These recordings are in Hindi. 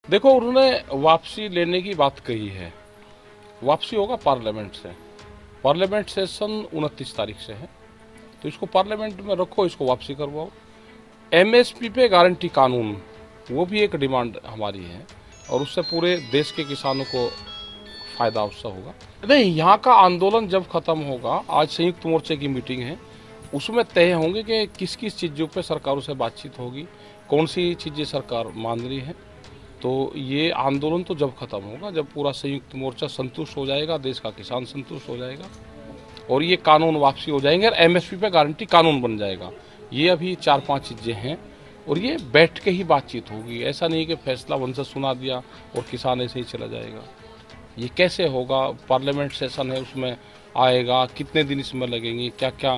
देखो, उन्होंने वापसी लेने की बात कही है। वापसी होगा पार्लियामेंट से। पार्लियामेंट सेशन 29 तारीख से है, तो इसको पार्लियामेंट में रखो, इसको वापसी करवाओ। एमएसपी पे गारंटी कानून, वो भी एक डिमांड हमारी है, और उससे पूरे देश के किसानों को फायदा उससे होगा। नहीं, यहाँ का आंदोलन जब खत्म होगा, आज संयुक्त मोर्चे की मीटिंग है, उसमें तय होंगे कि किस किस चीज़ों पे सरकारों से बातचीत होगी, कौन सी चीज़ें सरकार मान रही है। तो ये आंदोलन तो जब खत्म होगा, जब पूरा संयुक्त मोर्चा संतुष्ट हो जाएगा, देश का किसान संतुष्ट हो जाएगा, और ये कानून वापसी हो जाएंगे और एमएसपी पे गारंटी कानून बन जाएगा। ये अभी 4-5 चीज़ें हैं, और ये बैठ के ही बातचीत होगी। ऐसा नहीं कि फैसला वन से सुना दिया और किसान ऐसे ही चला जाएगा। ये कैसे होगा? पार्लियामेंट सेशन है, उसमें आएगा, कितने दिन इसमें लगेंगे, क्या क्या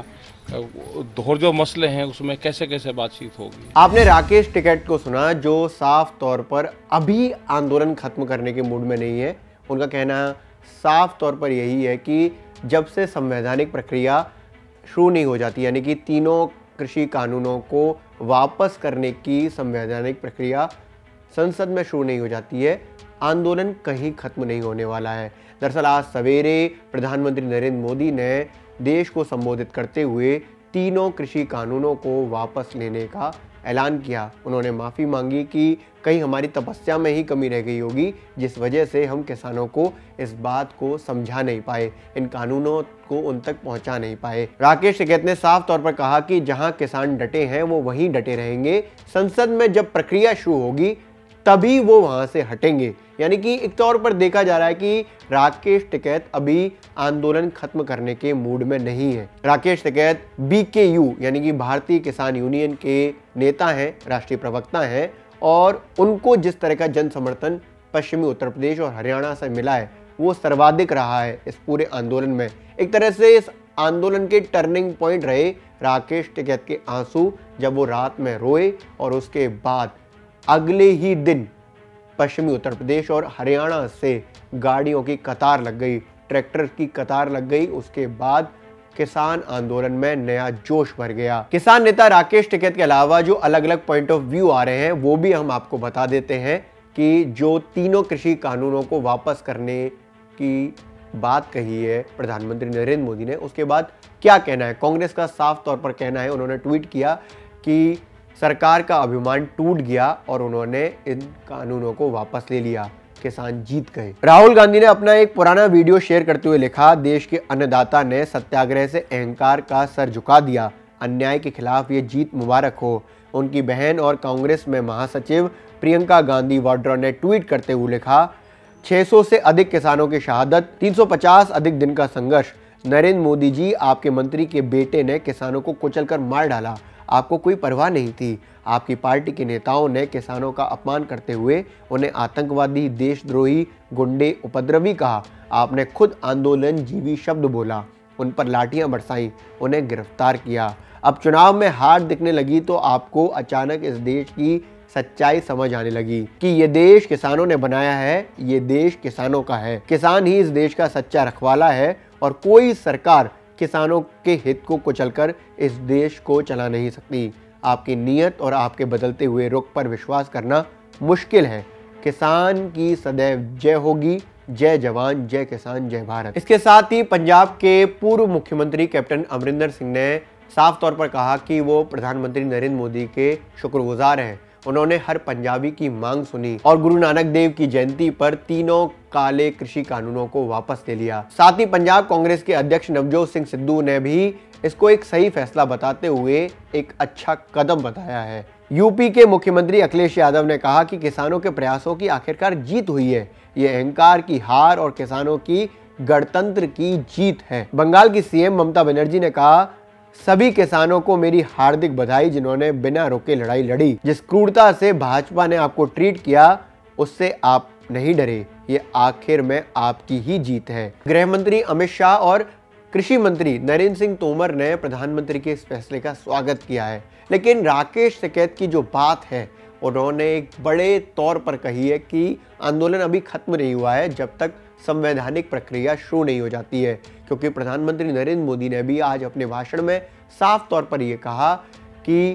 और जो मसले हैं उसमें कैसे कैसे बातचीत होगी। आपने राकेश टिकैत को सुना, जो साफ तौर पर अभी आंदोलन खत्म करने के मूड में नहीं है। उनका कहना साफ तौर पर यही है कि जब से संवैधानिक प्रक्रिया शुरू नहीं हो जाती, यानी कि तीनों कृषि कानूनों को वापस करने की संवैधानिक प्रक्रिया संसद में शुरू नहीं हो जाती है, आंदोलन कहीं खत्म नहीं होने वाला है। दरअसल आज सवेरे प्रधानमंत्री नरेंद्र मोदी ने देश को संबोधित करते हुए तीनों कृषि कानूनों को वापस लेने का ऐलान किया। उन्होंने माफ़ी मांगी कि कहीं हमारी तपस्या में ही कमी रह गई होगी, जिस वजह से हम किसानों को इस बात को समझा नहीं पाए, इन कानूनों को उन तक पहुंचा नहीं पाए। राकेश टिकैत ने साफ तौर पर कहा कि जहां किसान डटे हैं वो वहीं डटे रहेंगे। संसद में जब प्रक्रिया शुरू होगी तभी वो वहां से हटेंगे। यानी कि एक तौर पर देखा जा रहा है कि राकेश टिकैत अभी आंदोलन खत्म करने के मूड में नहीं है। राकेश टिकैत बीकेयू यानी कि भारतीय किसान यूनियन के नेता हैं, राष्ट्रीय प्रवक्ता हैं, और उनको जिस तरह का जन समर्थन पश्चिमी उत्तर प्रदेश और हरियाणा से मिला है वो सर्वाधिक रहा है इस पूरे आंदोलन में। एक तरह से इस आंदोलन के टर्निंग पॉइंट रहे राकेश टिकैत के आंसू, जब वो रात में रोए और उसके बाद अगले ही दिन पश्चिमी उत्तर प्रदेश और हरियाणा से गाड़ियों की कतार लग गई, ट्रैक्टर की कतार लग गई। उसके बाद किसान आंदोलन में नया जोश भर गया। किसान नेता राकेश टिकैत के अलावा जो अलग अलग पॉइंट ऑफ व्यू आ रहे हैं वो भी हम आपको बता देते हैं कि जो तीनों कृषि कानूनों को वापस करने की बात कही है प्रधानमंत्री नरेंद्र मोदी ने, उसके बाद क्या कहना है। कांग्रेस का साफ तौर पर कहना है, उन्होंने ट्वीट किया कि सरकार का अभिमान टूट गया और उन्होंने इन कानूनों को वापस ले लिया, किसान जीत गए। राहुल गांधी ने अपना एक पुराना वीडियो शेयर करते हुए लिखा, देश के अन्नदाता ने सत्याग्रह से अहंकार का सर झुका दिया, अन्याय के खिलाफ ये जीत मुबारक हो। उनकी बहन और कांग्रेस में महासचिव प्रियंका गांधी वाड्रा ने ट्वीट करते हुए लिखा, 600 से अधिक किसानों की शहादत, 350 अधिक दिन का संघर्ष। नरेंद्र मोदी जी, आपके मंत्री के बेटे ने किसानों को कुचलकर मार डाला, आपको कोई परवाह नहीं थी। आपकी पार्टी के नेताओं ने किसानों का अपमान करते हुए उन्हें आतंकवादी, देशद्रोही, गुंडे, उपद्रवी कहा। आपने खुद आंदोलन जीवी शब्द बोला, उन पर लाठियां बरसाई, उन्हें गिरफ्तार किया। अब चुनाव में हार दिखने लगी तो आपको अचानक इस देश की सच्चाई समझ आने लगी कि ये देश किसानों ने बनाया है, ये देश किसानों का है, किसान ही इस देश का सच्चा रखवाला है, और कोई सरकार किसानों के हित को कुचलकर इस देश को चला नहीं सकती। आपकी नीयत और आपके बदलते हुए रुख पर विश्वास करना मुश्किल है। किसान की सदैव जय होगी। जय जवान, जय किसान, जय भारत। इसके साथ ही पंजाब के पूर्व मुख्यमंत्री कैप्टन अमरिंदर सिंह ने साफ तौर पर कहा कि वो प्रधानमंत्री नरेंद्र मोदी के शुक्रगुजार हैं। उन्होंने हर पंजाबी की मांग सुनी और गुरु नानक देव की जयंती पर तीनों काले कृषि कानूनों को वापस ले लिया। साथ ही पंजाब कांग्रेस के अध्यक्ष नवजोत सिंह सिद्धू ने भी इसको एक सही फैसला बताते हुए एक अच्छा कदम बताया है। यूपी के मुख्यमंत्री अखिलेश यादव ने कहा कि किसानों के प्रयासों की आखिरकार जीत हुई है, ये अहंकार की हार और किसानों की गणतंत्र की जीत है। बंगाल की सीएम ममता बनर्जी ने कहा, सभी किसानों को मेरी हार्दिक बधाई जिन्होंने बिना रुके लड़ाई लड़ी। जिस क्रूरता से भाजपा ने आपको ट्रीट किया उससे आप नहीं डरे, ये आखिर में आपकी ही जीत है। गृह मंत्री अमित शाह और कृषि मंत्री नरेंद्र सिंह तोमर ने प्रधानमंत्री के इस फैसले का स्वागत किया है, लेकिन राकेश टिकैत की जो बात है उन्होंने एक बड़े तौर पर कही है कि आंदोलन अभी खत्म नहीं हुआ है जब तक संवैधानिक प्रक्रिया शुरू नहीं हो जाती है, क्योंकि प्रधानमंत्री नरेंद्र मोदी ने भी आज अपने भाषण में साफ तौर पर यह कहा कि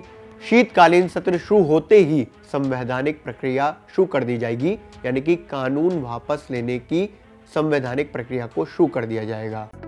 शीतकालीन सत्र शुरू होते ही संवैधानिक प्रक्रिया शुरू कर दी जाएगी, यानी कि कानून वापस लेने की संवैधानिक प्रक्रिया को शुरू कर दिया जाएगा।